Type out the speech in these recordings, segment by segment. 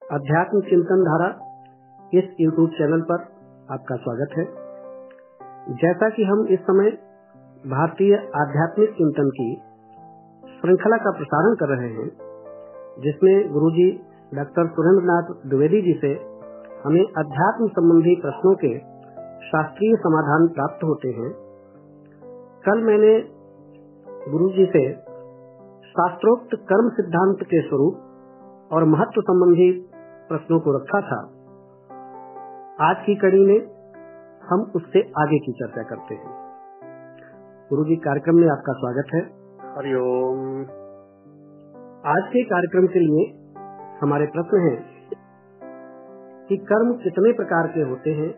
अध्यात्म चिंतन धारा इस YouTube चैनल पर आपका स्वागत है। जैसा कि हम इस समय भारतीय आध्यात्मिक चिंतन की श्रृंखला का प्रसारण कर रहे हैं, जिसमें गुरुजी डॉक्टर सुरेंद्रनाथ द्विवेदी जी से हमें अध्यात्म संबंधी प्रश्नों के शास्त्रीय समाधान प्राप्त होते हैं। कल मैंने गुरुजी से शास्त्रोक्त कर्म सिद्धांत के स्वरूप और महत्व संबंधी प्रश्नों को रखा था। आज की कड़ी में हम उससे आगे की चर्चा करते हैं। गुरुजी, कार्यक्रम में आपका स्वागत है। हरिओम। आज के कार्यक्रम के लिए हमारे प्रश्न हैं कि कर्म कितने प्रकार के होते हैं,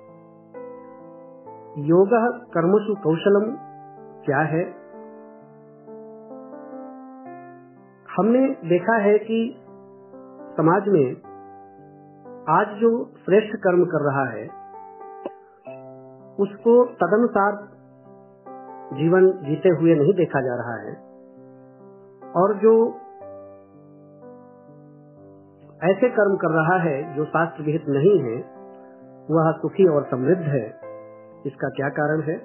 योगः कर्मसु कौशलम क्या है। हमने देखा है कि समाज में आज जो श्रेष्ठ कर्म कर रहा है उसको तदनुसार जीवन जीते हुए नहीं देखा जा रहा है, और जो ऐसे कर्म कर रहा है जो शास्त्र विहित नहीं है वह सुखी और समृद्ध है। इसका क्या कारण है?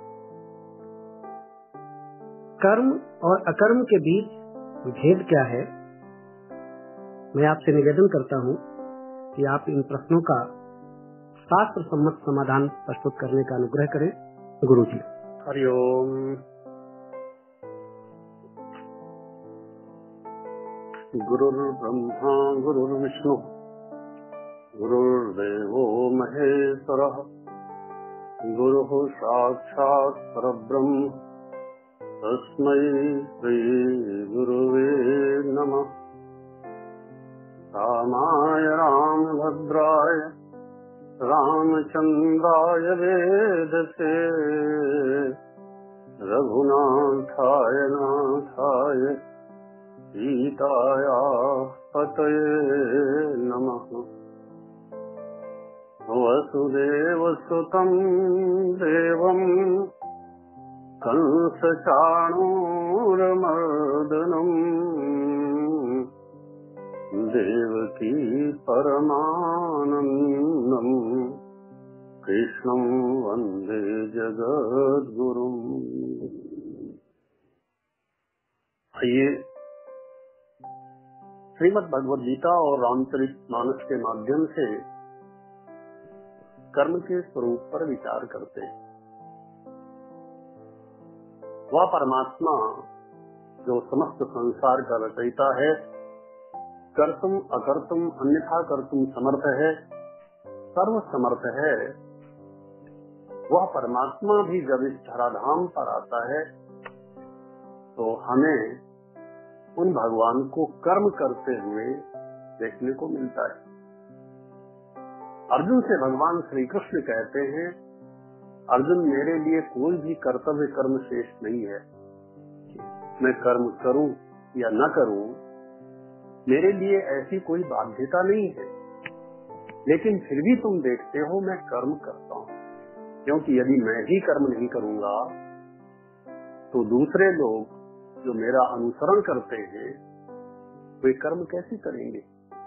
कर्म और अकर्म के बीच भेद क्या है? मैं आपसे निवेदन करता हूं कि आप इन प्रश्नों का शास्त्र सम्मत समाधान प्रस्तुत करने का अनुग्रह करें। गुरुजी। हरिओम। गुरुर्ब्रह्मा गुरुर्विष्णु गुरुर्देवो महेश्वरः गुरुः साक्षात् परब्रह्म तस्मै श्री गुरुवे नमः। रामाय रामभद्राय रामचंद्राय वेदसे रघुनाथाय नाथाय सीताया पतये नमः। वसुदेवसुतं देवं कंसचाणूरमर्दनम् देवकी परमानंदम् कृष्णं वंदे जगद्गुरुम्। आइए श्रीमद् भगवद गीता और रामचरितमानस के माध्यम से कर्म के स्वरूप पर विचार करते हैं। वह परमात्मा जो समस्त संसार का रचयिता है, कर्तुम अकर्तुम अन्यथा कर्तुम समर्थ है, सर्व समर्थ है, वह परमात्मा भी जब इस धराधाम पर आता है तो हमें उन भगवान को कर्म करते हुए देखने को मिलता है। अर्जुन से भगवान श्री कृष्ण कहते हैं, अर्जुन मेरे लिए कोई भी कर्तव्य कर्म शेष नहीं है। मैं कर्म करूं या न करूं मेरे लिए ऐसी कोई बाध्यता नहीं है, लेकिन फिर भी तुम देखते हो मैं कर्म करता हूँ, क्योंकि यदि मैं ही कर्म नहीं करूंगा तो दूसरे लोग जो मेरा अनुसरण करते हैं वे कर्म कैसे करेंगे।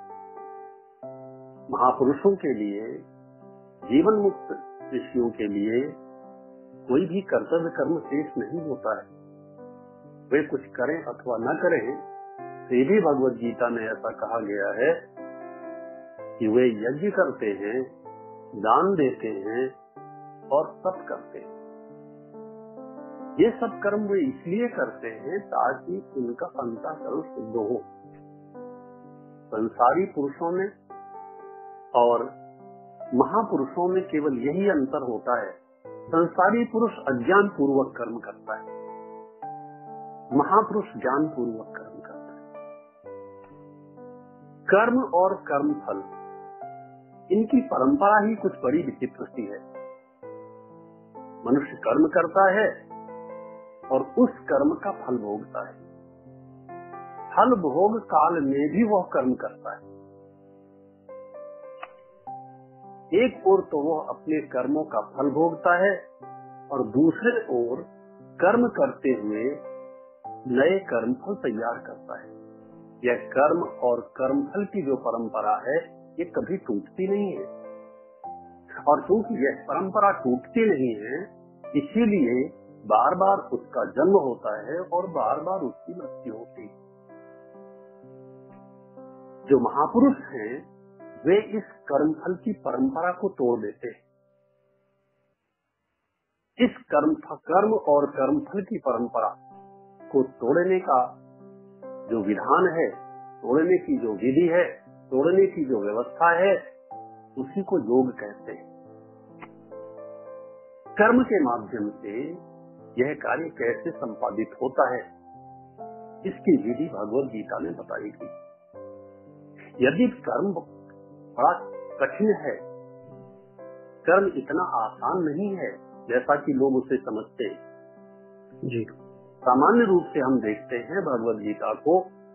महापुरुषों के लिए, जीवन मुक्त ऋषियों के लिए कोई भी कर्तव्य कर्म शेष नहीं होता है। वे कुछ करें अथवा न करें, ये भी भगवद गीता में ऐसा कहा गया है कि वे यज्ञ करते हैं, दान देते हैं और तप करते हैं। ये सब कर्म वे इसलिए करते हैं ताकि उनका अंतःकरण शुद्ध हो। संसारी पुरुषों में और महापुरुषों में केवल यही अंतर होता है, संसारी पुरुष अज्ञान पूर्वक कर्म करता है, महापुरुष ज्ञान पूर्वक कर्म करता है। कर्म और कर्म फल, इनकी परंपरा ही कुछ बड़ी विचित्र सी है। मनुष्य कर्म करता है और उस कर्म का फल भोगता है। फल भोग काल में भी वह कर्म करता है। एक ओर तो वह अपने कर्मों का फल भोगता है और दूसरे ओर कर्म करते हुए नए कर्म फल तैयार करता है। यह कर्म और कर्मफल की जो परंपरा है ये कभी टूटती नहीं है, और क्योंकि यह परंपरा टूटती नहीं है इसीलिए बार बार उसका जन्म होता है और बार बार उसकी मृत्यु होती है। जो महापुरुष हैं वे इस कर्मफल की परंपरा को तोड़ देते हैं। इस कर्म और कर्मफल की परंपरा को तोड़ने का जो विधान है, तोड़ने की जो विधि है, तोड़ने की जो व्यवस्था है, उसी को योग कहते हैं। कर्म के माध्यम से यह कार्य कैसे संपादित होता है इसकी विधि भगवद गीता में बताई गई। यदि कर्म बड़ा कठिन है, कर्म इतना आसान नहीं है जैसा कि लोग उसे समझते हैं जी। सामान्य रूप से हम देखते हैं भगवद गीता को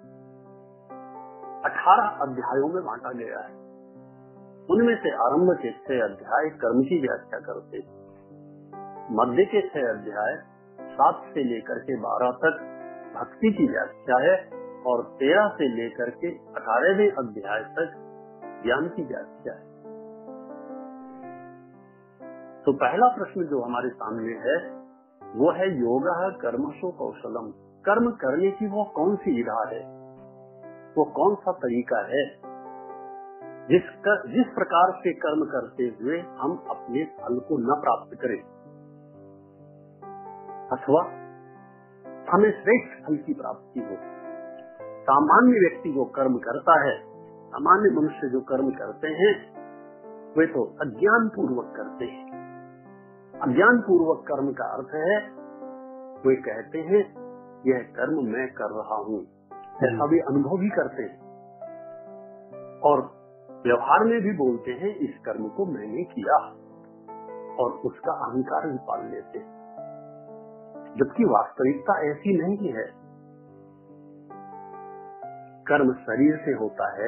18 अध्यायों में बांटा गया है। उनमें से आरंभ के 6 अध्याय कर्म की व्याख्या करते हैं, मध्य के 6 अध्याय 7 से लेकर के 12 तक भक्ति की व्याख्या है, और 13 से लेकर के 18वें अध्याय तक ज्ञान की व्याख्या है। तो पहला प्रश्न जो हमारे सामने है वो है योगः कर्मसु कौशलम। कर्म करने की वो कौन सी विधा है, वो कौन सा तरीका है जिस प्रकार से कर्म करते हुए हम अपने फल को न प्राप्त करें अथवा हमें श्रेष्ठ फल की प्राप्ति हो। सामान्य व्यक्ति जो कर्म करता है, सामान्य मनुष्य जो कर्म करते हैं वे तो अज्ञान पूर्वक करते हैं। अज्ञान पूर्वक कर्म का अर्थ है वे कहते हैं यह कर्म मैं कर रहा हूँ, ऐसा भी अनुभव भी करते हैं और व्यवहार में भी बोलते हैं इस कर्म को मैंने किया, और उसका अहंकार भी पाल लेते हैं। जबकि वास्तविकता ऐसी नहीं है। कर्म शरीर से होता है,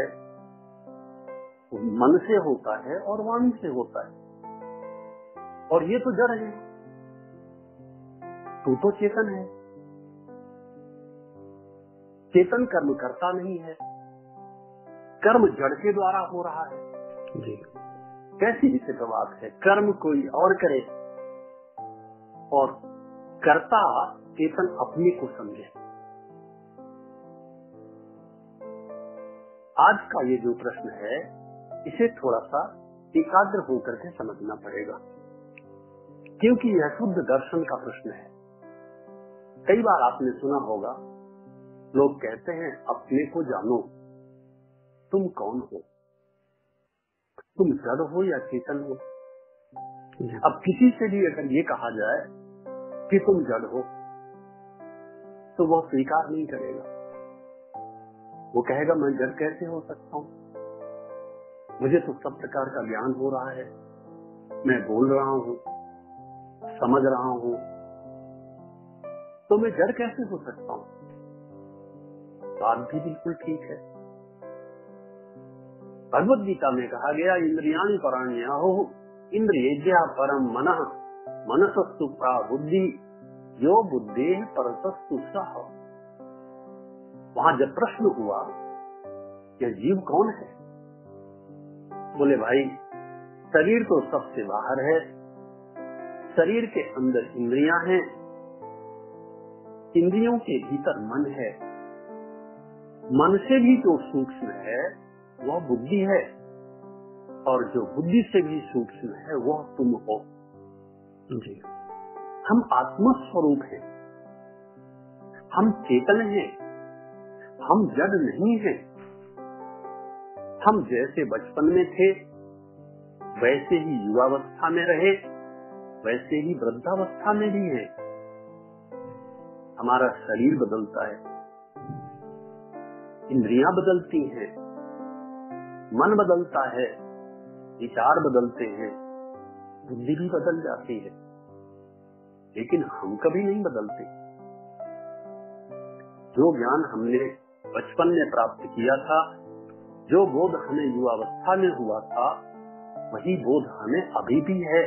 मन से होता है और वाणी से होता है, और ये तो जड़ है, तू तो चेतन है। चेतन कर्म करता नहीं है, कर्म जड़ के द्वारा हो रहा है जी। कैसी विचित्र बात है, कर्म कोई और करे और कर्ता चेतन अपने को समझे। आज का ये जो प्रश्न है इसे थोड़ा सा एकाग्र होकर के समझना पड़ेगा, क्योंकि यह शुद्ध दर्शन का प्रश्न है। कई बार आपने सुना होगा लोग कहते हैं अपने को जानो, तुम कौन हो, तुम जड़ हो या चेतन हो। अब किसी से भी अगर ये कहा जाए कि तुम जड़ हो तो वह स्वीकार नहीं करेगा। वो कहेगा मैं जड़ कैसे हो सकता हूँ, मुझे तो सब प्रकार का ज्ञान हो रहा है, मैं बोल रहा हूँ, समझ रहा हूँ, तो मैं जड़ कैसे हो सकता हूँ। बात भी बिल्कुल ठीक है। भगवद गीता में कहा गया इंद्रियाणि पराण्याहो इंद्रियेभ्यः परम मनः मनसस्तु प्राबुद्धि यो बुद्धेः परतस्तु सः। वहां जब प्रश्न हुआ कि जीव कौन है, बोले भाई शरीर तो सबसे बाहर है, शरीर के अंदर इंद्रियां हैं, इंद्रियों के भीतर मन है, मन से भी जो सूक्ष्म है वह बुद्धि है, और जो बुद्धि से भी सूक्ष्म है वह तुम हो जी। हम आत्मस्वरूप हैं, हम चेतन हैं, हम जड़ नहीं हैं। हम जैसे बचपन में थे वैसे ही युवावस्था में रहे, वैसे ही वृद्धावस्था में भी हैं। हमारा शरीर बदलता है, इंद्रियां बदलती हैं, मन बदलता है, विचार बदलते हैं, बुद्धि भी बदल जाती है, लेकिन हम कभी नहीं बदलते। जो ज्ञान हमने बचपन में प्राप्त किया था, जो बोध हमें युवावस्था में हुआ था, वही बोध हमें अभी भी है।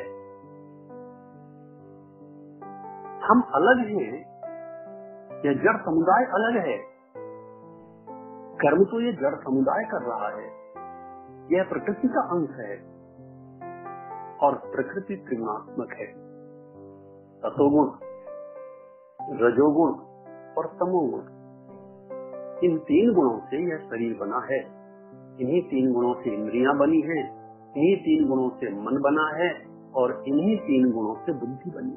हम अलग हैं या जड़ समुदाय अलग है, कर्म तो ये जड़ समुदाय कर रहा है, यह प्रकृति का अंश है और प्रकृति त्रिगुणात्मक है। सतोगुण, रजोगुण और तमोगुण, इन 3 गुणों से यह शरीर बना है। इन्हीं 3 गुणों से इंद्रियां बनी हैं, इन्हीं 3 गुणों से मन बना है और इन्हीं 3 गुणों से बुद्धि बनी।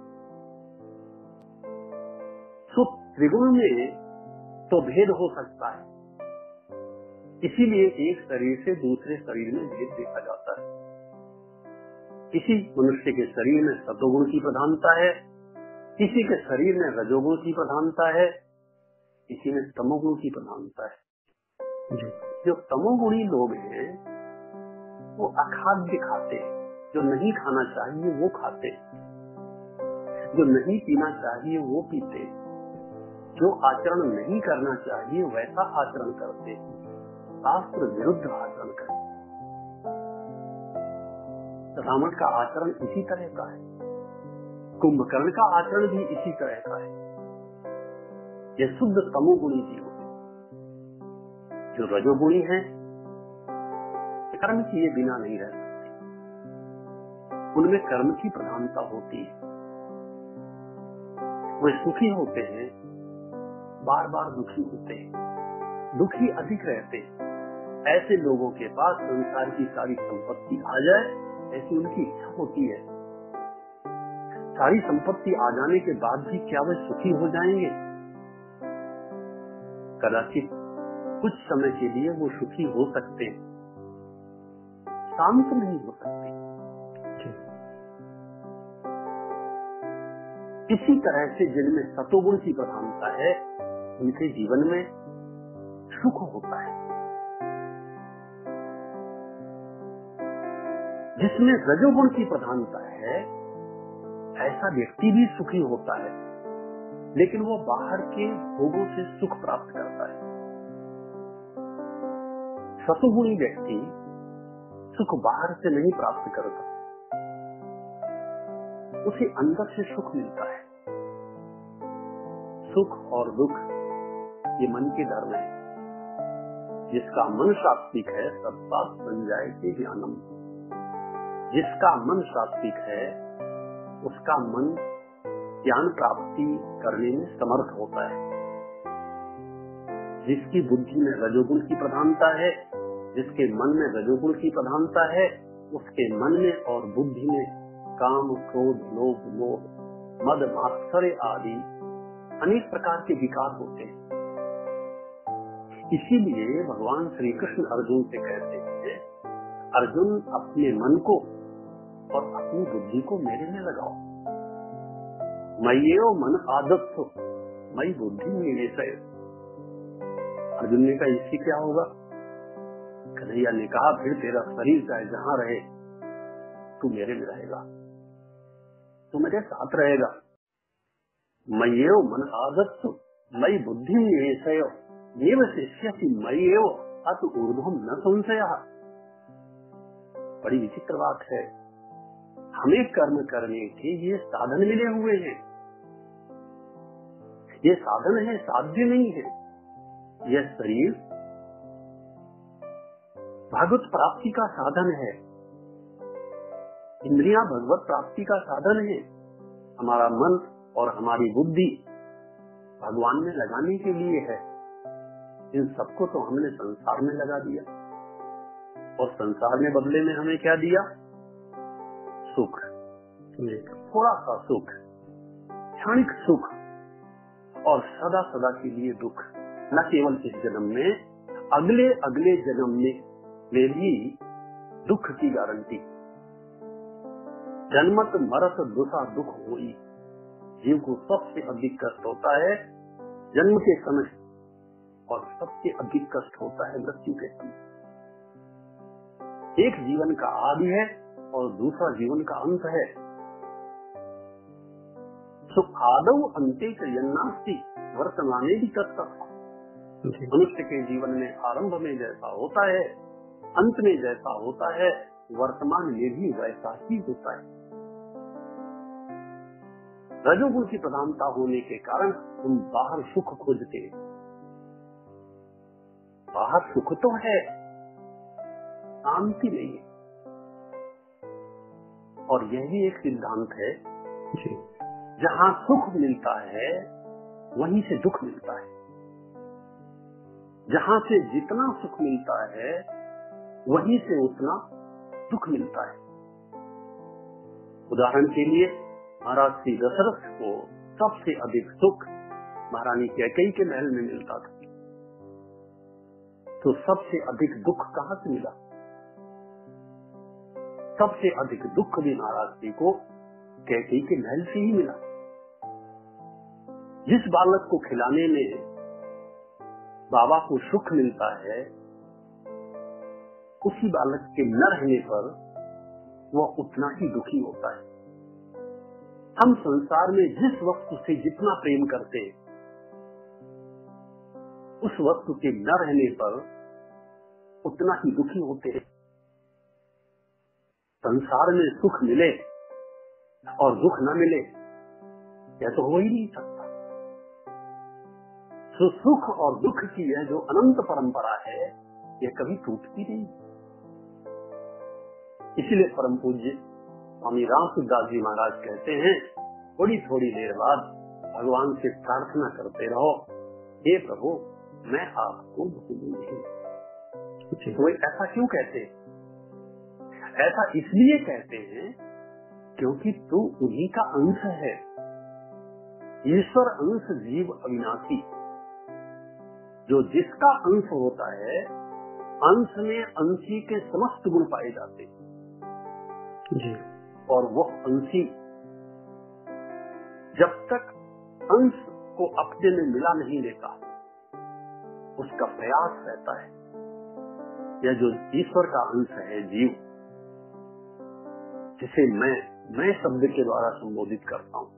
तो त्रिगुण में तो भेद हो सकता है, इसीलिए एक शरीर से दूसरे शरीर में भेद देखा जाता है। किसी मनुष्य के शरीर में सतोगुण की प्रधानता है, किसी के शरीर में रजोगुण की प्रधानता है, किसी में तमोगुण की प्रधानता है। जो तमोगुणी लोग हैं वो अखाद्य खाते, जो नहीं खाना चाहिए वो खाते, जो नहीं पीना चाहिए वो पीते, जो आचरण नहीं करना चाहिए वैसा आचरण करते, शास्त्र विरुद्ध आचरण करते। रावण का आचरण इसी तरह का है, कुंभकर्ण का आचरण भी इसी तरह का है। यह शुद्ध तमोगुणी जीव है। जो रजोगुणी है कर्म किए बिना नहीं रह सकते, उनमें कर्म की प्रधानता होती है। वे सुखी होते हैं, बार बार दुखी होते हैं, दुखी अधिक रहते हैं। ऐसे लोगों के पास संसार की सारी संपत्ति आ जाए ऐसी उनकी इच्छा होती है। सारी संपत्ति आ जाने के बाद भी क्या वे सुखी हो जाएंगे? कदाचित कुछ समय के लिए वो सुखी हो सकते हैं, शांत नहीं हो सकते। इसी तरह से जिनमें सतोगुण की प्रधानता है उनके जीवन में सुख होता है। जिसमें रजोगुण की प्रधानता है ऐसा व्यक्ति भी सुखी होता है, लेकिन वो बाहर के भोगों से सुख प्राप्त करता है। सतोगुणी व्यक्ति सुख बाहर से नहीं प्राप्त करता, उसे अंदर से सुख मिलता है। सुख और दुख ये मन के धर्म है। जिसका मन सात्विक है तत्पात बन जाए के ज्ञानम। जिसका मन सात्विक है उसका मन ज्ञान प्राप्ति करने में समर्थ होता है। जिसकी बुद्धि में रजोगुण की प्रधानता है, जिसके मन में रजोगुण की प्रधानता है, उसके मन में और बुद्धि में काम, क्रोध, लोभ, मोह, मद, मात्सर्य आदि अनेक प्रकार के विकार होते हैं। इसीलिए भगवान श्री कृष्ण अर्जुन से कहते हैं, अर्जुन अपने मन को और अपनी बुद्धि को मेरे में लगाओ। मय्यो मन आदत्सो मयि बुद्धि निवेशय। अर्जुन ने कहा इससे क्या होगा? कन्हैया ने कहा फिर तेरा शरीर चाहे जहां रहे तू मेरे में रहेगा, तू मेरे साथ रहेगा। मय्यो मन आदत्सो मयि बुद्धि निवेशय येव शिष्यसि मय्येव अत ऊर्ध्वं न संशयः। बड़ी विचित्र बात है, हमें कर्म करने के ये साधन मिले हुए हैं। ये साधन है, साध्य नहीं है। यह शरीर भगवत प्राप्ति का साधन है, इंद्रियां भगवत प्राप्ति का साधन है। हमारा मन और हमारी बुद्धि भगवान में लगाने के लिए है। इन सबको तो हमने संसार में लगा दिया और संसार में बदले में हमें क्या दिया? सुख, थोड़ा सा सुख, क्षणिक सुख और सदा सदा के लिए दुख। न केवल इस जन्म में, अगले अगले जन्म में भी दुख की गारंटी। जन्मत मरत दुसा दुख होई। जीव को सबसे अधिक कष्ट होता है जन्म के समय और सबसे अधिक कष्ट होता है मृत्यु के समय। एक जीवन का आदि है और दूसरा जीवन का अंत है। तो आदौ अंते च यन्नास्ति वर्तमाने भी तत्तः। मनुष्य के जीवन में आरंभ में जैसा होता है, अंत में जैसा होता है, वर्तमान में भी वैसा ही होता है। रजोगुण की प्रधानता होने के कारण हम बाहर सुख खोजते हैं, बाहर सुख तो है, शांति नहीं है। और यह भी एक सिद्धांत है, जहां सुख मिलता है वहीं से दुख मिलता है। जहां से जितना सुख मिलता है वहीं से उतना दुख मिलता है। उदाहरण के लिए महाराज श्री दशरथ को सबसे अधिक सुख महारानी कैकेयी के महल में मिलता था, तो सबसे अधिक दुख कहां से मिला? सबसे अधिक दुख भी महाराज जी को कैकेयी के महल से ही मिला। जिस बालक को खिलाने में बाबा को सुख मिलता है, उसी बालक के न रहने पर वह उतना ही दुखी होता है। हम संसार में जिस वस्तु से जितना प्रेम करते, उस वस्तु के न रहने पर उतना ही दुखी होते हैं। संसार में सुख मिले और दुख न मिले, यह तो हो ही नहीं सकता। तो सुख और दुख की यह जो अनंत परंपरा है, यह कभी टूटती नहीं। इसलिए परम पूज्य स्वामी रामसुखदास जी महाराज कहते हैं, थोड़ी थोड़ी देर बाद भगवान से प्रार्थना करते रहो, हे प्रभु मैं आपको भूलूं नहीं। तो ऐसा क्यों कहते हैं? ऐसा इसलिए कहते हैं क्योंकि तू उन्हीं का अंश है। ईश्वर अंश जीव अविनाशी, जो जिसका अंश होता है, अंश में अंशी के समस्त गुण पाए जाते हैं जी। और वह अंशी जब तक अंश को अपने में मिला नहीं लेता, उसका प्रयास रहता है। यह जो ईश्वर का अंश है जीव, जिसे मैं शब्द के द्वारा संबोधित करता हूं,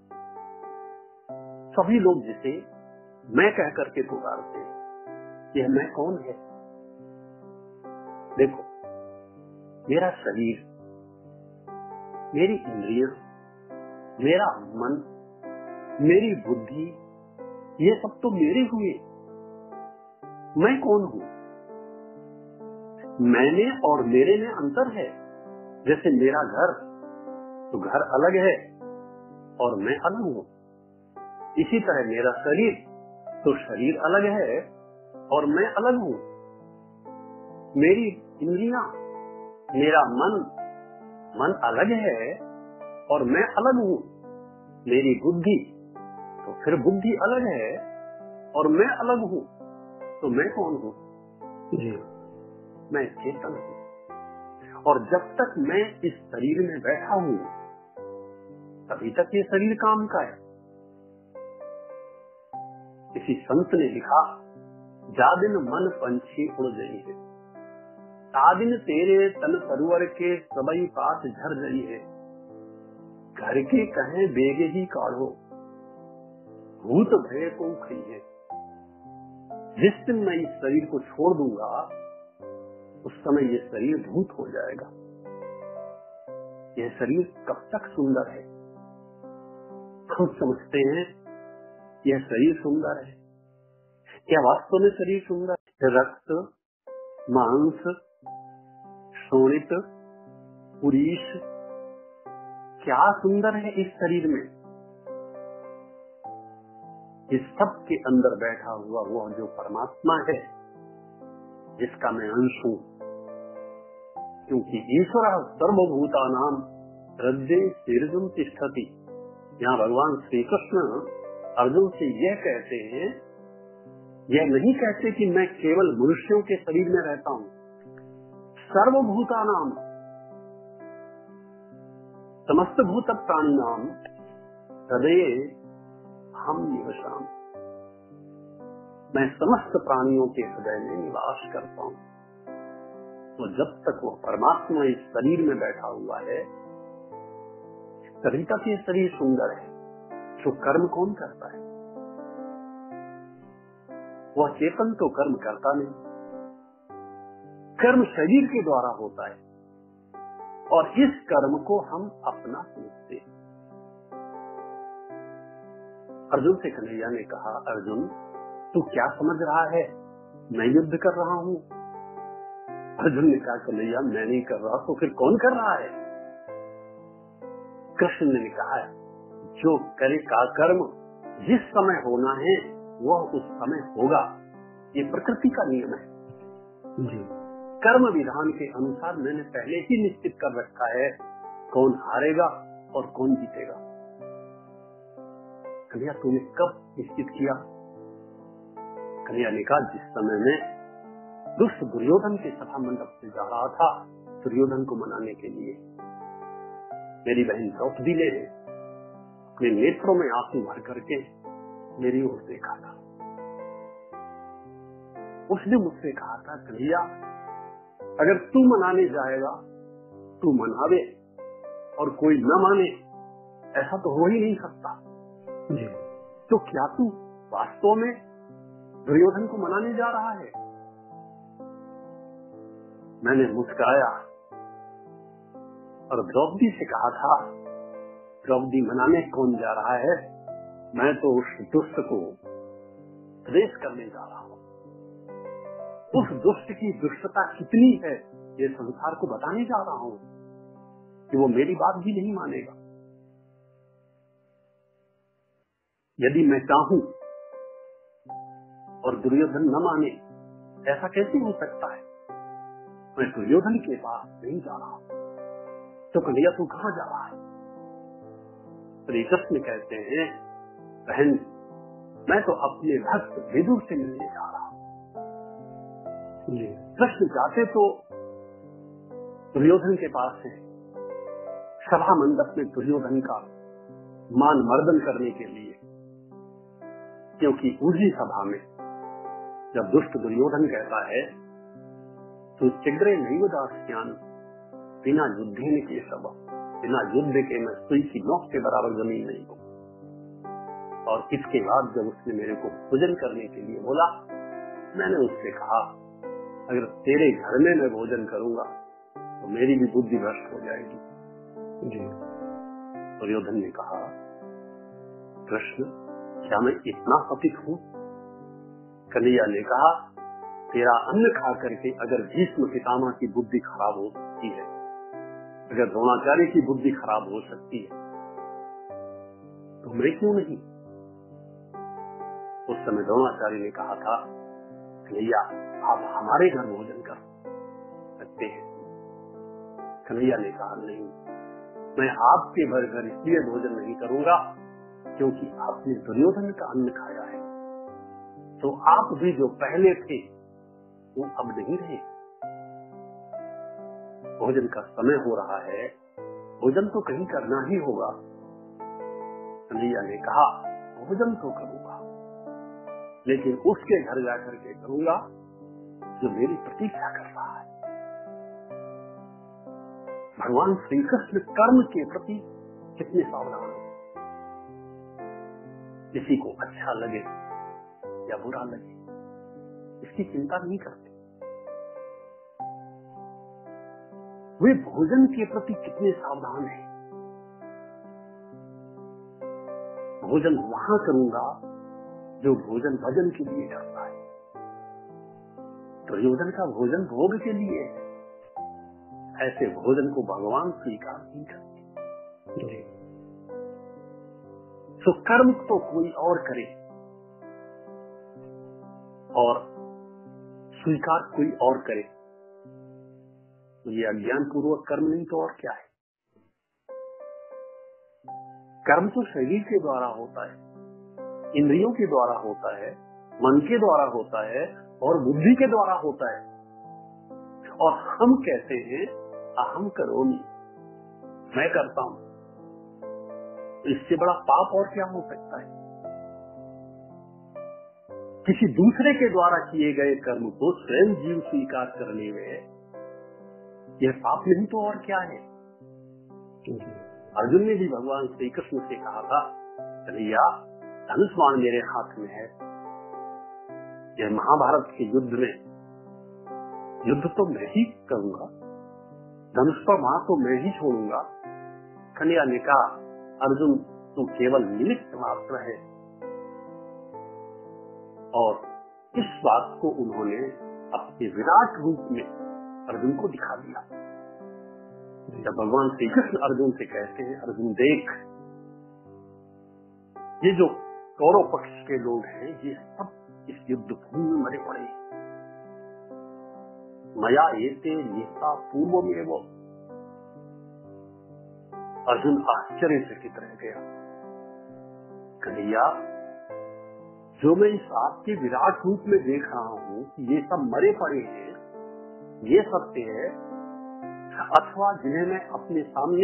सभी लोग जिसे मैं कह करके पुकारते हैं, यह मैं कौन है? देखो, मेरा शरीर, मेरी इंद्रियां, मेरा मन, मेरी बुद्धि, ये सब तो मेरे हुए। मैं कौन हूं? मैंने और मेरे में अंतर है। जैसे मेरा घर, तो घर अलग है और मैं अलग हूं। इसी तरह मेरा शरीर, तो शरीर अलग है और मैं अलग हूं। मेरी इंद्रियां, मेरा मन अलग है और मैं अलग हूं। मेरी बुद्धि, तो फिर बुद्धि अलग है और मैं अलग हूं। तो मैं कौन हूं? जी, मैं चेतन हूं। और जब तक मैं इस शरीर में बैठा हूं, तभी तक ये शरीर काम का है। किसी संत ने लिखा, जादिन मन पंछी उड़ गई है, तादिन तेरे तन सरोवर के सबई पास झर गई है। घर के कहे बेगे ही काढ़ो, भूत भय को खई है। जिस दिन मैं इस शरीर को छोड़ दूंगा, उस समय ये शरीर भूत हो जाएगा। यह शरीर कब तक सुंदर है? हम समझते हैं यह शरीर सुंदर है। क्या वास्तव में शरीर सुंदर है? रक्त, मांस, शोणित, पुरीश, क्या सुंदर है इस शरीर में? इस सब के अंदर बैठा हुआ वह जो परमात्मा है, जिसका मैं अंश हूं। क्योंकि ईश्वर सर्वभूतानां हृदये शीर्षं तिष्ठति। यहाँ भगवान श्री कृष्ण अर्जुन से यह कहते हैं, यह नहीं कहते कि मैं केवल मनुष्यों के शरीर में रहता हूँ। सर्वभूतानां, समस्त भूत प्राणिनां हृदये हम निवसामि। मैं समस्त प्राणियों के हृदय में निवास करता हूँ। तो जब तक वो परमात्मा इस शरीर में बैठा हुआ है, तभी तक ये शरीर सुंदर है। जो कर्म कौन करता है? वह चेतन तो कर्म करता नहीं। कर्म शरीर के द्वारा होता है और इस कर्म को हम अपना समझते हैं। अर्जुन से कन्हैया ने कहा, अर्जुन तू क्या समझ रहा है? मैं युद्ध कर रहा हूँ? अर्जुन ने कहा कन्हैया मैं नहीं कर रहा, तो फिर कौन कर रहा है? कृष्ण ने कहा जो करे का कर्म जिस समय होना है वह उस समय होगा, ये प्रकृति का नियम है जी। कर्म विधान के अनुसार मैंने पहले ही निश्चित कर रखा है कौन हारेगा और कौन जीतेगा। कन्हैया तूने कब निश्चित किया? कन्हैया ने कहा जिस समय में दुष्ट दुर्योधन के सभा मंडप से जा रहा था दुर्योधन को मनाने के लिए, मेरी बहन द्रौपदी ने अपने नेत्रों में आंसू भर करके मेरी ओर देखा था। उसने मुझसे कहा था कन्हैया अगर तू मनाने जाएगा तू मनावे और कोई न माने ऐसा तो हो ही नहीं सकता जी। तो क्या तू वास्तव में दुर्योधन को मनाने जा रहा है? मैंने मुस्कुराया और द्रौपदी से कहा था द्रौपदी मनाने कौन जा रहा है? मैं तो उस दुष्ट को द्वेष करने जा रहा हूँ। उस दुष्ट की दुष्टता कितनी है ये संसार को बताने जा रहा हूँ कि वो मेरी बात भी नहीं मानेगा। यदि मैं चाहूं और दुर्योधन न माने ऐसा कैसे हो सकता है? मैं दुर्योधन के पास नहीं जा रहा हूं। तो कन्हैया तू कहां जा रहा है? श्री कृष्ण कहते हैं बहन मैं तो अपने भक्त विदुर से मिलने जा रहा हूं। कृष्ण जाते तो दुर्योधन के पास है, सभा मंडप में दुर्योधन का मान मर्दन करने के लिए, क्योंकि उसी सभा में जब दुष्ट दुर्योधन कहता है तो चिग्रे नहीं दास्यान बिना युद्धे के सब, बिना युद्ध के मैं सुई की नोक के बराबर जमीन नहीं हूं। और इसके बाद जब उसने मेरे को भोजन करने के लिए बोला, मैंने उससे कहा अगर तेरे घर में मैं भोजन करूंगा तो मेरी भी बुद्धि भ्रष्ट हो जाएगी जी। दुर्योधन ने कहा कृष्ण क्या मैं इतना पतित हूँ? कन्हैया ने कहा तेरा अन्न खा करके अगर भीष्म पितामह की बुद्धि खराब हो सकती है, अगर द्रोणाचार्य की बुद्धि खराब हो सकती है तो मैं क्यों नहीं? उस समय द्रोणाचार्य ने कहा था कन्हैया आप हमारे घर भोजन कर सकते हैं। कन्हैया ने कहा नहीं, मैं आपके घर इसलिए भोजन नहीं करूंगा क्योंकि आपने दुर्योधन का अन्न खाया है, तो आप भी जो पहले थे वो अब नहीं रहे। भोजन का समय हो रहा है, भोजन तो कहीं करना ही होगा। कन्हैया ने कहा भोजन तो करूंगा, लेकिन उसके घर जाकर के करूंगा जो मेरी प्रतीक्षा कर रहा है। भगवान श्री कृष्ण कर्म के प्रति कितने सावधान हैं। किसी को अच्छा लगे या बुरा लगे इसकी चिंता नहीं करते। वे भोजन के प्रति कितने सावधान हैं। भोजन वहां करूंगा जो भोजन भजन के लिए करता है। दुर्योधन का भोजन भोग के लिए है, ऐसे भोजन को भगवान स्वीकार नहीं करते। तो कर्म तो कोई और करे और स्वीकार कोई और करे, तो ये अज्ञान पूर्वक कर्म नहीं तो और क्या है? कर्म तो शरीर के द्वारा होता है, इंद्रियों के द्वारा होता है, मन के द्वारा होता है और बुद्धि के द्वारा होता है। और हम कहते हैं अहम करोमि, मैं करता हूं। इससे बड़ा पाप और क्या हो सकता है? किसी दूसरे के द्वारा किए गए कर्म को स्वयं जीव स्वीकार करने में यह पाप नहीं तो और क्या है? अर्जुन ने भी भगवान श्री कृष्ण से कहा था कन्हैया धनुष बाण मेरे हाथ में है, यह महाभारत के युद्ध में युद्ध तो मैं ही करूंगा, धनुष पर बाण तो मैं ही छोड़ूंगा। कन्हैया ने कहा अर्जुन तू केवल निमित्त मात्र है और इस बात को उन्होंने अपने विराट रूप में अर्जुन को दिखा दिया। जब भगवान श्री कृष्ण अर्जुन से कहते हैं, अर्जुन देख, ये जो कौरव पक्ष के लोग हैं, ये सब इस युद्ध भूमि में मरे पड़े हैं। मया एते निहता पूर्व में वो। अर्जुन आश्चर्यचकित रह गया। कन्हैया, जो मैं इस आपके विराट रूप में देख रहा हूँ कि ये सब मरे पड़े हैं, ये सत्य है, अथवा जिन्हें मैं अपने सामने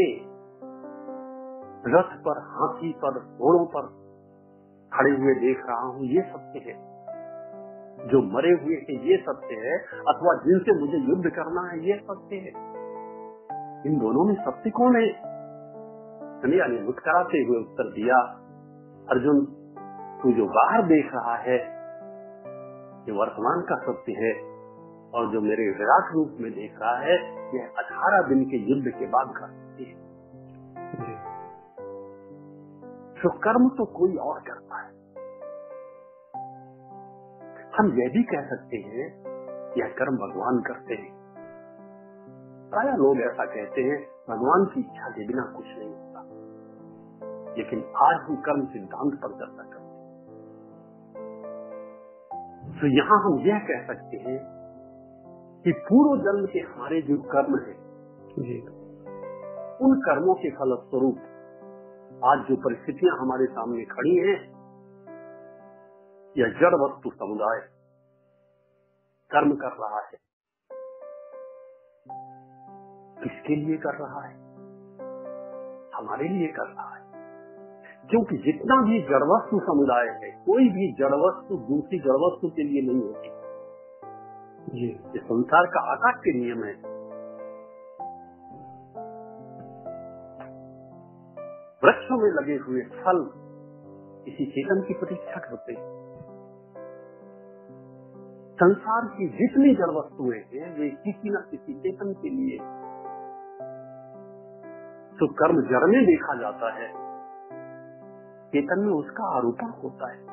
रथ पर, हाथी पर, घोड़ों पर खड़े हुए देख रहा हूँ, ये सत्य है। जो मरे हुए हैं ये सत्य है, अथवा जिनसे मुझे युद्ध करना है ये सत्य है। इन दोनों में सत्य कौन है? कन्हैया ने मुस्कुराते हुए उत्तर दिया, अर्जुन, तू जो बाहर देख रहा है ये वर्तमान का सत्य है, और जो मेरे विराट रूप में देख रहा है यह 18 दिन के युद्ध के बाद का सत्य है। तो कर्म तो कोई और करता है। हम यह भी कह सकते हैं यह कर्म भगवान करते हैं। प्राय लोग ऐसा कहते हैं, भगवान की इच्छा के बिना कुछ नहीं होता। लेकिन आज हम कर्म सिद्धांत पर चर्चा करते हैं। तो यहाँ हम यह कह सकते हैं कि पूर्व जन्म के हमारे जो कर्म है, उन कर्मों के फलस्वरूप आज जो परिस्थितियां हमारे सामने खड़ी हैं, यह जड़ वस्तु समुदाय कर्म कर रहा है। किसके लिए कर रहा है? हमारे लिए कर रहा है। क्योंकि जितना भी जड़ वस्तु समुदाय है, कोई भी जड़ वस्तु दूसरी जड़ वस्तु के लिए नहीं होती। ये संसार का आकाश के नियम है। वृक्षों में लगे हुए फल किसी चेतन की प्रतीक्षा करते हैं। संसार की जितनी जड़ वस्तुएं हैं वे किसी न किसी चेतन के लिए। तो कर्म जड़ में देखा जाता है, चेतन में उसका आरोपण होता है।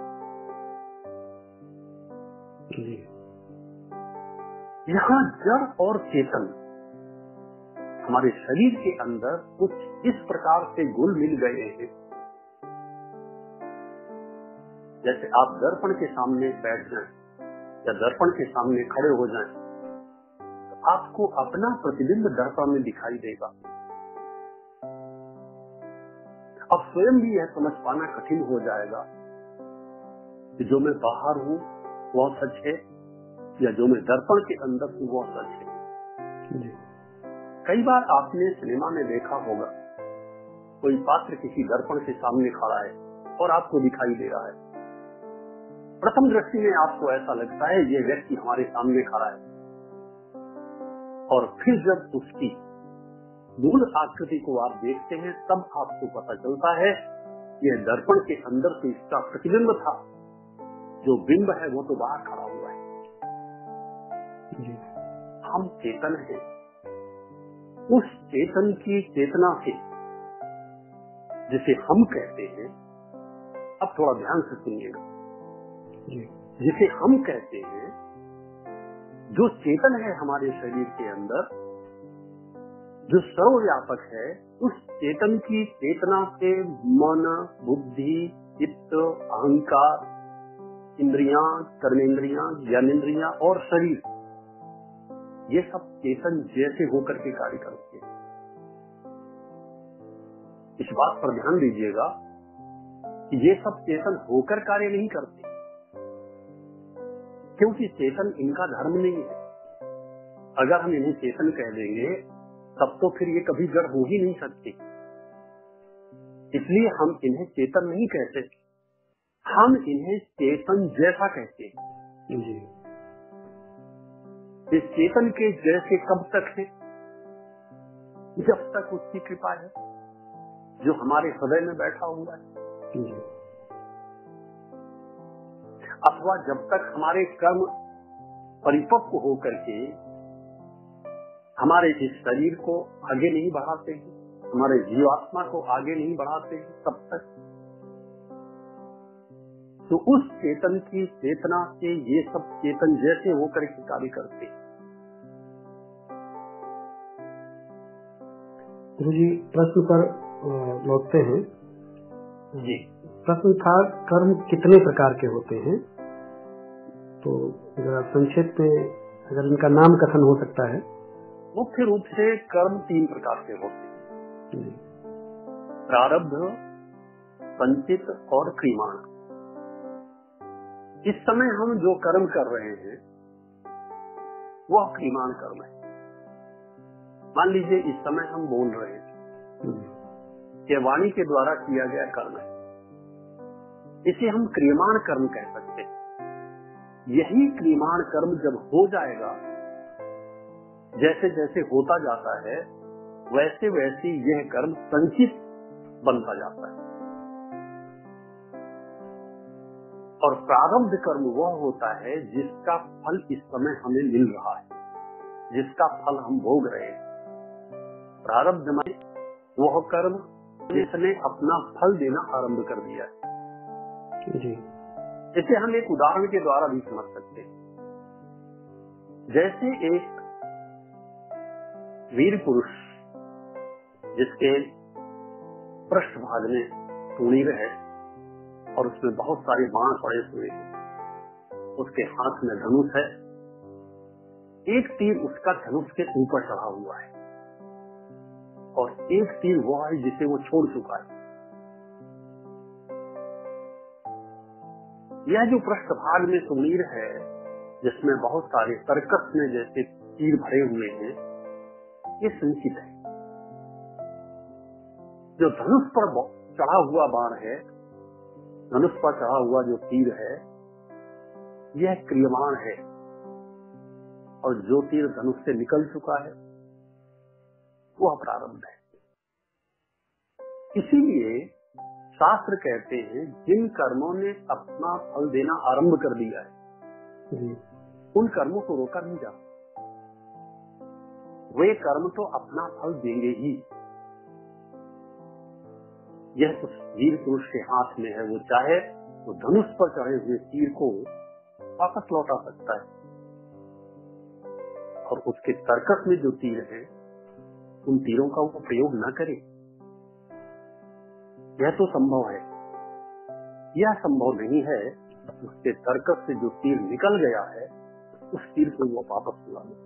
यहाँ जड़ और चेतन हमारे शरीर के अंदर कुछ इस प्रकार से घुल मिल गए हैं। जैसे आप दर्पण के सामने बैठ जाएं या दर्पण के सामने खड़े हो जाएं, तो आपको अपना प्रतिबिंब दर्पण में दिखाई देगा। अब स्वयं भी यह समझ पाना कठिन हो जाएगा कि जो मैं बाहर हूँ वह सच है या जो मैं दर्पण के अंदर हूँ वह सच है। कई बार आपने सिनेमा में देखा होगा, कोई पात्र किसी दर्पण के सामने खड़ा है और आपको दिखाई दे रहा है। प्रथम दृष्टि में आपको ऐसा लगता है ये व्यक्ति हमारे सामने खड़ा है, और फिर जब उसकी मूल आकृति को आप देखते हैं तब आपको पता चलता है यह दर्पण के अंदर से इसका प्रतिबिंब था। जो बिंब है वो तो बाहर खड़ा हुआ है। हम चेतन हैं, उस चेतन की चेतना से जिसे हम कहते हैं, अब थोड़ा ध्यान से सुनिएगा, जिसे हम कहते हैं, जो चेतन है हमारे शरीर के अंदर, जो सर्वव्यापक है, उस चेतन की चेतना से मन, बुद्धि, चित्त, अहंकार, इंद्रियां, कर्मेंद्रियां, ज्ञानेंद्रियां और शरीर, ये सब चेतन जैसे होकर के कार्य करते हैं। इस बात पर ध्यान दीजिएगा कि ये सब चेतन होकर कार्य नहीं करते, क्योंकि चेतन इनका धर्म नहीं है। अगर हम इन्हें चेतन कह देंगे तब तो फिर ये कभी जड़ हो ही नहीं सकती। इसलिए हम इन्हें चेतन नहीं कहते, हम इन्हें चेतन जैसा कहते हैं। इस चेतन के जैसे कब तक है? जब तक उसकी कृपा है जो हमारे हृदय में बैठा हुआ है, अथवा जब तक हमारे कर्म परिपक्व होकर के हमारे इस शरीर को आगे नहीं बढ़ाते हैं, हमारे जीवात्मा को आगे नहीं बढ़ाते हैं, तब तक। तो उस चेतन की चेतना से ये सब चेतन जैसे होकर के कार्य करते। गुरुजी, प्रश्न पर लौटते हैं जी। प्रश्न था, कर्म कितने प्रकार के होते हैं? तो जरा संक्षेप में अगर इनका नाम कथन हो सकता है। मुख्य रूप से कर्म 3 प्रकार के होते हैं, प्रारब्ध, संचित और क्रियमाण। इस समय हम जो कर्म कर रहे हैं वह क्रियमाण कर्म है। मान लीजिए इस समय हम बोल रहे हैं, यह वाणी के द्वारा किया गया कर्म है, इसे हम क्रियमाण कर्म कह सकते हैं। यही क्रियमाण कर्म जब हो जाएगा, जैसे जैसे होता जाता है वैसे वैसे यह कर्म संचित बनता जाता है। और प्रारब्ध कर्म वह होता है जिसका फल इस समय हमें मिल रहा है, जिसका फल हम भोग रहे हैं। प्रारब्ध में वह कर्म जिसने अपना फल देना आरंभ कर दिया है। जी। इसे हम एक उदाहरण के द्वारा भी समझ सकते हैं। जैसे एक वीर पुरुष जिसके पृष्ठभाग में टूणीर है और उसमें बहुत सारे बाण पड़े हुए हैं, उसके हाथ में धनुष है, एक तीर उसका धनुष के ऊपर चढ़ा हुआ है और एक तीर वह है जिसे वो छोड़ चुका है। यह जो पृष्ठभाग में टूणीर है जिसमें बहुत सारे सर्कस में जैसे तीर भरे हुए हैं, ये संचित है। जो धनुष पर चढ़ा हुआ बाण है, धनुष पर चढ़ा हुआ जो तीर है, यह क्रियमाण है। और जो तीर धनुष से निकल चुका है वह प्रारब्ध है। इसीलिए शास्त्र कहते हैं जिन कर्मों ने अपना फल देना आरंभ कर दिया है उन कर्मों को रोका नहीं जा। वे कर्म तो अपना फल देंगे ही। यह तो वीर पुरुष के हाथ में है, वो चाहे वो धनुष पर चढ़े हुए तीर को वापस लौटा सकता है और उसके तर्कस में जो तीर है उन तीरों का वो प्रयोग न करे। यह तो संभव है। यह संभव नहीं है उसके तर्कस से जो तीर निकल गया है उस तीर को वो वापस बुला ले।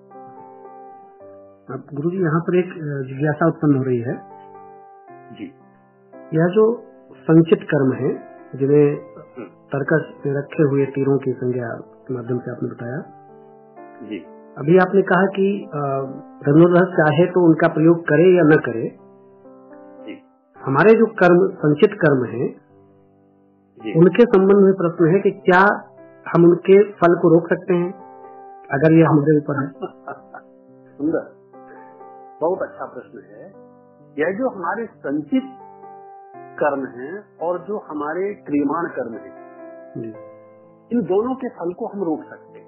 अब गुरुजी, यहाँ पर एक जिज्ञासा उत्पन्न हो रही है जी। यह जो संचित कर्म है जिन्हें तर्कस में रखे हुए तीरों की संज्ञा के माध्यम से आपने बताया जी। अभी आपने कहा कि धनुर्धर चाहे तो उनका प्रयोग करे या न करे। हमारे जो कर्म संचित कर्म हैं उनके संबंध में प्रश्न है कि क्या हम उनके फल को रोक सकते हैं अगर ये हमारे ऊपर है? सुंदर, बहुत अच्छा प्रश्न है। यह जो हमारे संचित कर्म हैं और जो हमारे क्रियमाण कर्म हैं, इन दोनों के फल को हम रोक सकते हैं।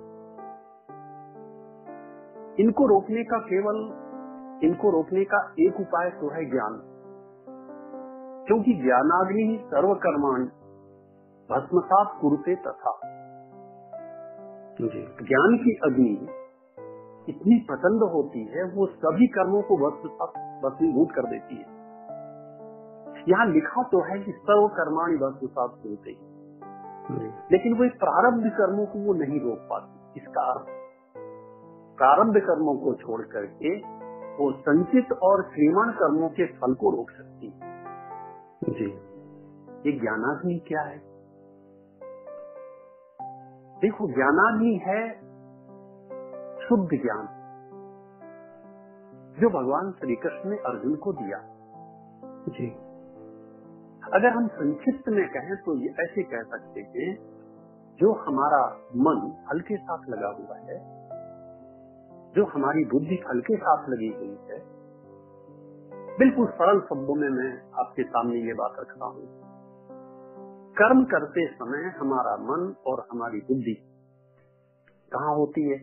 इनको रोकने का एक उपाय तो है ज्ञान, क्योंकि ज्ञानाग्नि सर्व कर्माणि भस्मसात् कुरुते तथा। ज्ञान की अग्नि इतनी प्रचंड होती है वो सभी कर्मों को भस्मीभूत कर देती है। यहाँ लिखा तो है कि सर्व कर्माणि भस्मसात् कुरुते, लेकिन वो प्रारब्ध कर्मों को वो नहीं रोक पाती। इसका अर्थ प्रारब्ध कर्मों को छोड़ करके वो संचित और क्रियमाण कर्मों के फल को रोक सकती है। जी, ये ज्ञानाग्नि क्या है? देखो, ज्ञानाग्नि है शुद्ध ज्ञान जो भगवान श्री कृष्ण ने अर्जुन को दिया। जी, अगर हम संक्षिप्त में कहें तो ये ऐसे कह सकते हैं, जो हमारा मन फल के साथ लगा हुआ है, जो हमारी बुद्धि फल के साथ लगी हुई है, बिल्कुल सरल शब्दों में मैं आपके सामने ये बात रखता हूँ। कर्म करते समय हमारा मन और हमारी बुद्धि कहाँ होती है?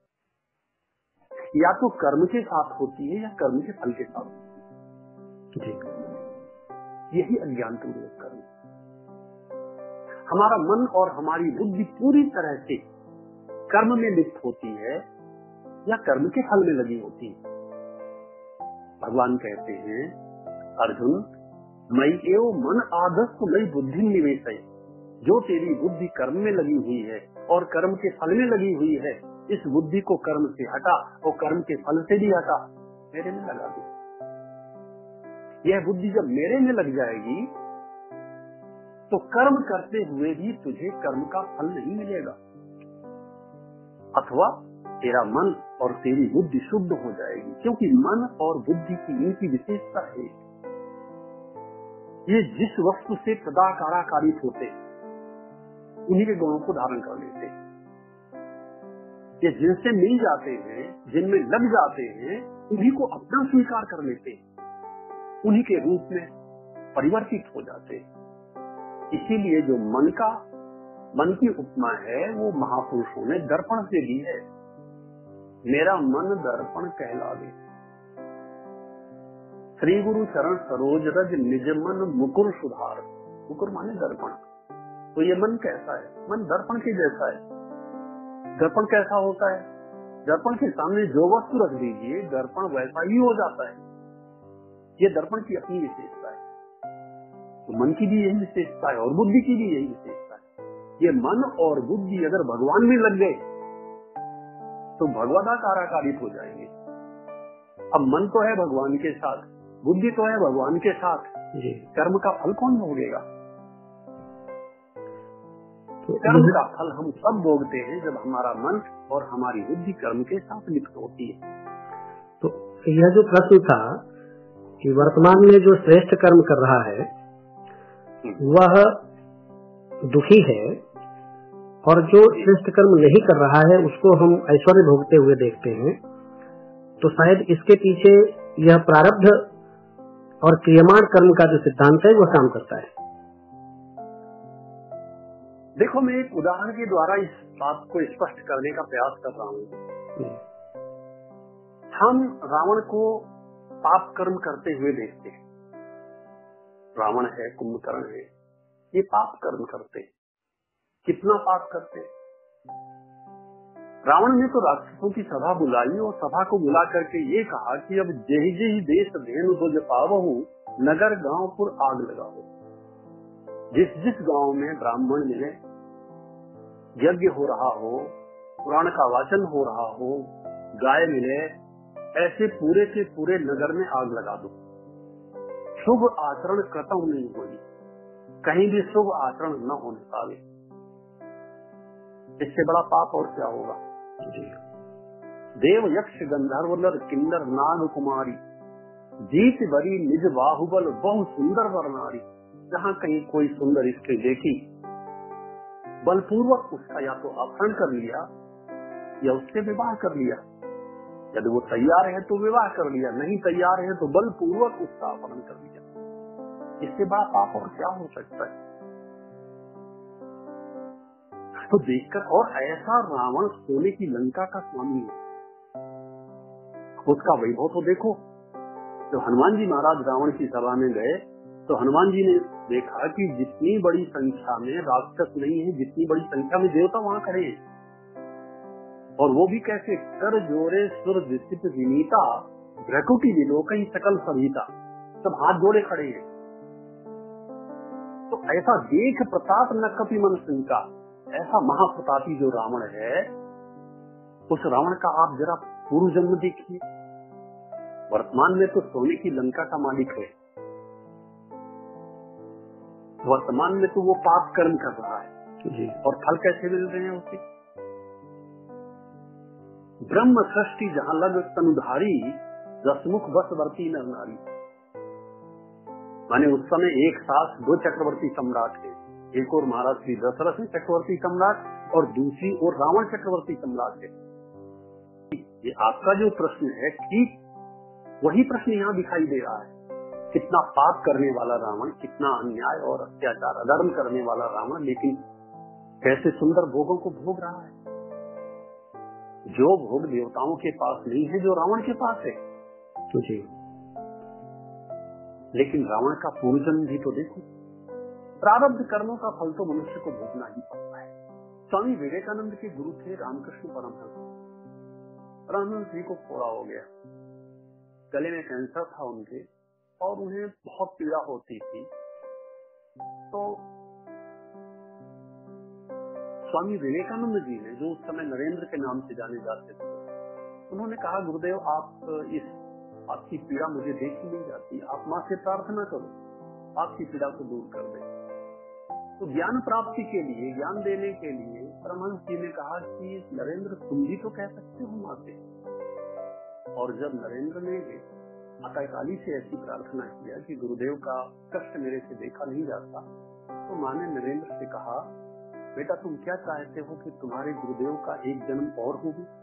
या तो कर्म के साथ होती है या कर्म के फल के साथ होती है। यही अज्ञान पूर्वक कर्म। हमारा मन और हमारी बुद्धि पूरी तरह से कर्म में लिप्त होती है या कर्म के फल में लगी होती है। भगवान कहते हैं, अर्जुन मई एव मन आदस्त मई बुद्धि निवेश है, जो तेरी बुद्धि कर्म में लगी हुई है और कर्म के फल में लगी हुई है, इस बुद्धि को कर्म से हटा और कर्म के फल से भी हटा, मेरे में लगा दे। यह बुद्धि जब मेरे में लग जाएगी तो कर्म करते हुए भी तुझे कर्म का फल नहीं मिलेगा, अथवा तेरा मन और तेरी बुद्धि शुद्ध हो जाएगी, क्योंकि मन और बुद्धि की इनकी विशेषता है, ये जिस वस्तु से तदाकाराकारित होते उन्हीं के गुणों को धारण कर लेते, ये जिनसे मिल जाते हैं, जिनमें लग जाते हैं, उन्हीं को अपना स्वीकार कर लेते, उन्हीं के रूप में परिवर्तित हो जाते। इसीलिए जो मन की उपमा है वो महापुरुषों ने दर्पण से ली है। मेरा मन दर्पण कहलावे, श्री गुरु चरण सरोज रज निज मन मुकुर सुधार। मुकुर माने दर्पण। तो ये मन कैसा है? मन दर्पण के जैसा है। दर्पण कैसा होता है? दर्पण के सामने जो वस्तु रख दीजिए दर्पण वैसा ही हो जाता है। ये दर्पण की अपनी विशेषता है। तो मन की भी यही विशेषता है और बुद्धि की भी यही विशेषता है। ये मन और बुद्धि अगर भगवान में लग गए तो भगवदाकाराकारित हो जाएंगे। अब मन तो है भगवान के साथ, बुद्धि तो है भगवान के साथ, कर्म का फल कौन भोगेगा? तो कर्म का फल हम सब भोगते हैं जब हमारा मन और हमारी बुद्धि कर्म के साथ लिप्त होती है। तो यह जो प्रश्न था कि वर्तमान में जो श्रेष्ठ कर्म कर रहा है वह दुखी है और जो श्रेष्ठ कर्म नहीं कर रहा है उसको हम ऐश्वर्य भोगते हुए देखते हैं, तो शायद इसके पीछे यह प्रारब्ध और क्रियमाण कर्म का जो सिद्धांत है वह काम करता है। देखो, मैं एक उदाहरण के द्वारा इस बात को स्पष्ट करने का प्रयास कर रहा हूँ। हम रावण को पाप कर्म करते हुए देखते हैं। रावण है, कुंभकर्ण है, ये पाप कर्म करते हैं। कितना पाप करते हैं? रावण ने तो राक्षसों की सभा बुलाई और सभा को बुला करके ये कहा कि अब जेहि जेहि देश धेनु दुज पावहु, नगर गांवपुर आग लगाओ। जिस जिस गांव में ब्राह्मण मिले, यज्ञ हो रहा हो, पुराण का वाचन हो रहा हो, गाय मिले, ऐसे पूरे के पूरे नगर में आग लगा दो। शुभ आचरण कतहु नहीं होगी, कहीं भी शुभ आचरण न होने पावे। इससे बड़ा पाप और क्या होगा? देव यक्ष गंधर्व नर किन्नर नाग कुमारी, जीत बरी निज बाहुबल बहु सुंदर वरनारी। जहाँ कहीं कोई सुंदर स्त्री देखी, बलपूर्वक उसका या तो अपहरण कर लिया या उससे विवाह कर लिया। यदि वो तैयार है तो विवाह कर लिया, नहीं तैयार है तो बलपूर्वक उसका अपहरण कर लिया। इससे बड़ा पाप और क्या हो सकता है? तो देखकर, और ऐसा रावण सोने की लंका का स्वामी है, उसका वैभव तो देखो। जब हनुमान जी महाराज रावण की सभा में गए तो हनुमान जी ने देखा कि जितनी बड़ी संख्या में राक्षस नहीं है, जितनी बड़ी संख्या में देवता वहाँ खड़े हैं। और वो भी कैसे? कर जोरे सुर दिसित विनीता, भ्रकुटी विलोकई सकल सभीता। सब हाथ जोड़े खड़े हैं। तो ऐसा देख प्रताप न कपि मन सिंका, ऐसा महाप्रतापी जो रावण है, उस रावण का आप जरा पूर्व जन्म देखिए। वर्तमान में तो सोने की लंका का मालिक है, वर्तमान में तो वो पाप कर्म कर रहा है जी। और फल कैसे मिल रहे हैं उसे? ब्रह्म सृष्टि जहाँ लग तनुधारी, रसमुख बसवर्ती नर नारी। माने उस समय एक साथ दो चक्रवर्ती सम्राट थे, एक और महाराज श्री दशरथ चक्रवर्ती सम्राट और दूसरी ओर रावण चक्रवर्ती सम्राट है। ये आपका जो प्रश्न है, ठीक वही प्रश्न यहाँ दिखाई दे रहा है। कितना पाप करने वाला रावण, कितना अन्याय और अत्याचार अधर्म करने वाला रावण, लेकिन कैसे सुंदर भोगों को भोग रहा है। जो भोग देवताओं के पास नहीं है, जो रावण के पास है। तो जी, लेकिन रावण का पूर्वजन्म भी तो देखो। प्रारब्ध कर्मों का फल तो मनुष्य को भोगना ही पड़ता है। स्वामी विवेकानंद के गुरु थे रामकृष्ण परमहंस। परमहंस जी को फोड़ा हो गया, गले में कैंसर था उनके और उन्हें बहुत पीड़ा होती थी। तो स्वामी विवेकानंद जी ने, जो उस समय नरेंद्र के नाम से जाने जाते थे, उन्होंने कहा, गुरुदेव आपकी पीड़ा मुझे देखी नहीं जाती, आप माँ से प्रार्थना करो, आपकी पीड़ा को दूर कर दे। तो ज्ञान प्राप्ति के लिए, ज्ञान देने के लिए परमहंस जी ने कहा कि नरेंद्र तुम भी तो कह सकते हो माँ से। और जब नरेंद्र ने माता काली से ऐसी प्रार्थना किया कि गुरुदेव का कष्ट मेरे से देखा नहीं जाता, तो माँ ने नरेंद्र से कहा, बेटा तुम क्या चाहते हो कि तुम्हारे गुरुदेव का एक जन्म और हो भी?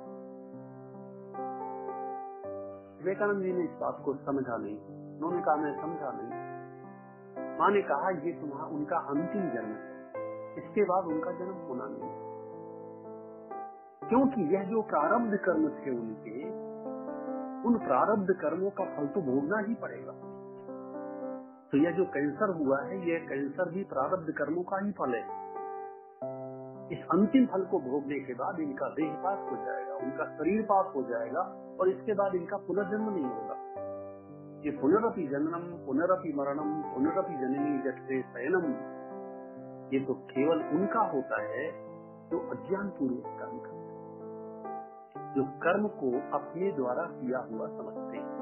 विवेकानंद जी ने इस बात को समझा नहीं। उन्होंने कहा मैं समझा नहीं। माँ ने कहा ये उनका अंतिम जन्म है, इसके बाद उनका जन्म होना नहीं, क्योंकि यह जो प्रारब्ध कर्म थे उनके, उन प्रारब्ध कर्मों का फल तो भोगना ही पड़ेगा। तो यह जो कैंसर हुआ है, यह कैंसर भी प्रारब्ध कर्मों का ही फल है। इस अंतिम फल को भोगने के बाद इनका देह पास हो जाएगा, उनका शरीर पास हो जाएगा और इसके बाद इनका पुनर्जन्म नहीं होगा। ये पुनरपि जन्मम पुनरपि मरणम पुनरपि जननी जठरे शयनम, ये तो केवल उनका होता है जो अज्ञान पूर्वक कर्म करते हैं, जो कर्म को अपने द्वारा किया हुआ समझते हैं।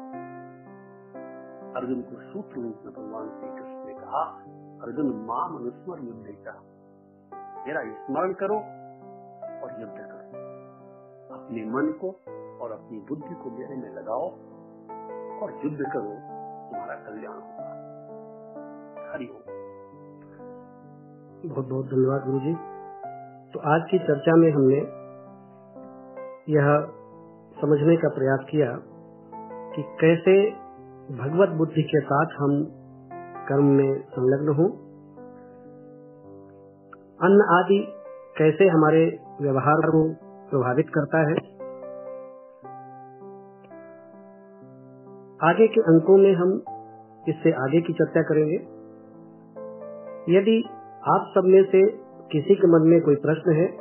अर्जुन को सूत्र रूप में भगवान श्री कृष्ण ने कहा, अर्जुन मां मनुस्मर युद्ध का, मेरा स्मरण करो और युद्ध करो, अपने मन को और अपनी बुद्धि को मेरे में लगाओ और युद्ध करो, तुम्हारा कल्याण होगा। हरि ओम। बहुत बहुत धन्यवाद गुरु जी। तो आज की चर्चा में हमने यह समझने का प्रयास किया कि कैसे भगवत बुद्धि के साथ हम कर्म में संलग्न हों, अन्न आदि कैसे हमारे व्यवहार को प्रभावित करता है। आगे के अंकों में हम इससे आगे की चर्चा करेंगे। यदि आप सब में से किसी के मन में कोई प्रश्न है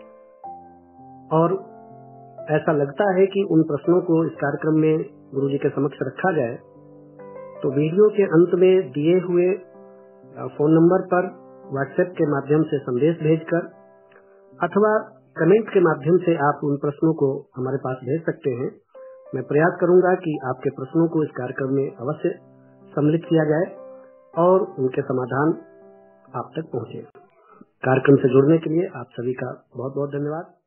और ऐसा लगता है कि उन प्रश्नों को इस कार्यक्रम में गुरुजी के समक्ष रखा जाए, तो वीडियो के अंत में दिए हुए फोन नंबर पर व्हाट्सएप के माध्यम से संदेश भेजकर अथवा कमेंट के माध्यम से आप उन प्रश्नों को हमारे पास भेज सकते हैं। मैं प्रयास करूंगा कि आपके प्रश्नों को इस कार्यक्रम में अवश्य सम्मिलित किया जाए और उनके समाधान आप तक पहुंचे। कार्यक्रम से जुड़ने के लिए आप सभी का बहुत बहुत धन्यवाद।